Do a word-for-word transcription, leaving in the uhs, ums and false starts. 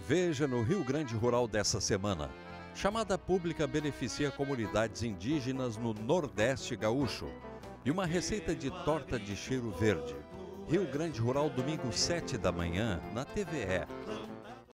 Veja no Rio Grande Rural dessa semana. Chamada pública beneficia comunidades indígenas no Nordeste Gaúcho. E uma receita de torta de cheiro verde. Rio Grande Rural, domingo, sete da manhã, na T V E.